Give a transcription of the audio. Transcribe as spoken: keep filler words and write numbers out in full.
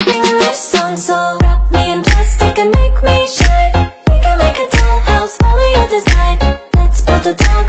English song, so wrap me in plastic and make me shine. We can make a dollhouse, follow your design. Let's build a doll